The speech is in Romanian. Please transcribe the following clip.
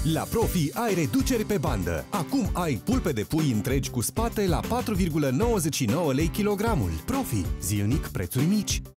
La Profi ai reduceri pe bandă. Acum ai pulpe de pui întregi cu spate la 4,99 lei kilogramul. Profi. Zilnic prețuri mici.